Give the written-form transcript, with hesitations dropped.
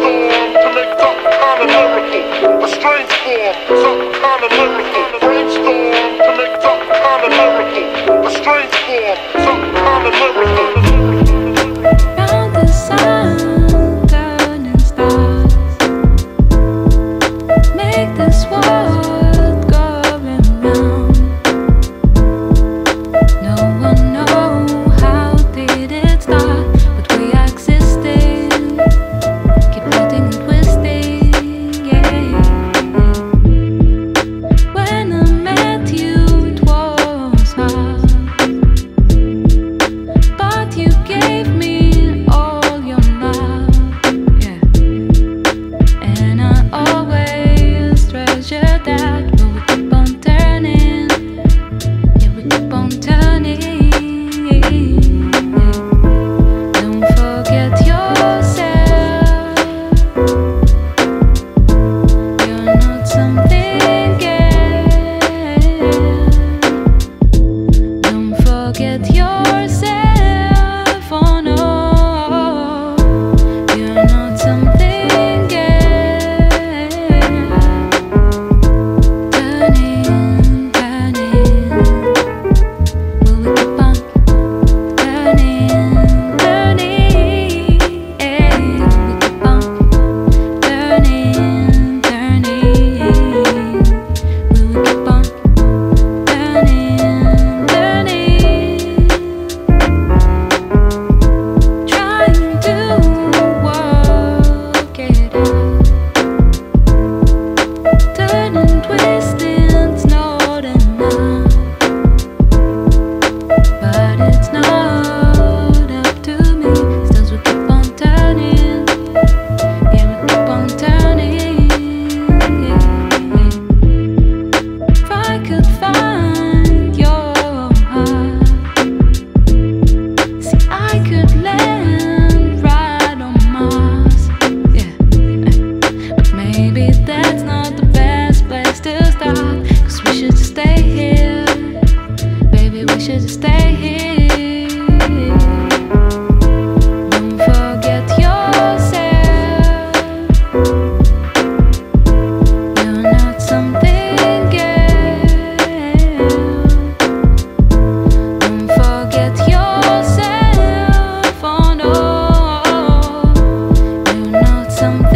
brainstorm to make something kinda lyrical. A strange form, something kinda lyrical. Brainstorm to make something kinda lyrical. A strange form, something kinda lyrical. Round the sun, turning stars, make this world go round. No one knows how did it start, but we existed, keep hurting and twisting, yeah. When I met you, it was hard, but you gave me all your love, yeah. And I always treasure that. But we keep on turning, yeah, we keep on turning. Don't forget yourself. You're not something else. Don't forget yourself. Oh no, you're not something else. Turning, turning. Will we keep on turning, turning? Yeah, will we keep on turning, turning? Will we keep on turning, turning? Trying to work it out, turning, twisting, it's not enough. But it's not up to me. Still we keep on turning, yeah, we keep on turning. If I could find your heart, see, I could land right on Mars, yeah. But maybe that's not the best place to start, 'cause we should just stay here. Baby, we should just stay here. Don't forget yourself. You're not something else. Don't forget yourself. Oh no, you're not something